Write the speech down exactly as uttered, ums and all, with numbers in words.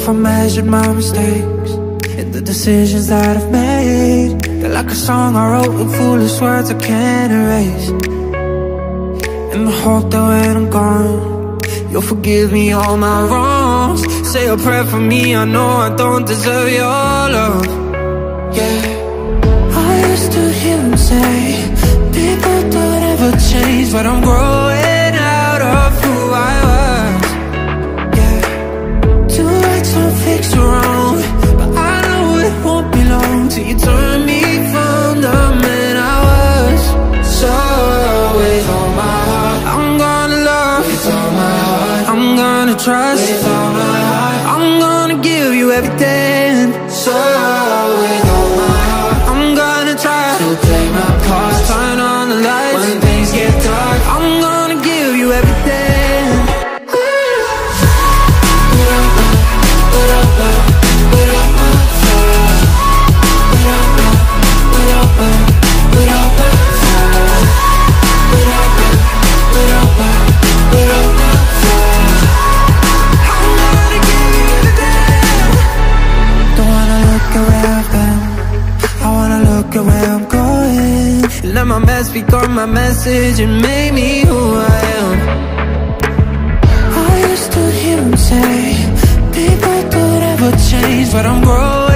if I measured my mistakes and the decisions that I've made, they're like a song I wrote with foolish words I can't erase. And I hope that when I'm gone, you'll forgive me all my wrongs. Say a prayer for me, I know I don't deserve your love. Yeah, I used to hear him say people don't ever change, but I'm growing out of who I was. Yeah, two rights don't fix the wrong, but I know it won't be long till you turn me from the man I was. So with all my heart, I'm gonna love. With all my heart, I'm gonna trust. With all my heart, I'm gonna give you everything. So with all my heart, I'm gonna try to play my part. Turn on the lights when things get dark. I'm gonna give you everything. Where I'm going, let my mess become my message and make me who I am. I used to hear him say people don't ever change, but I'm growing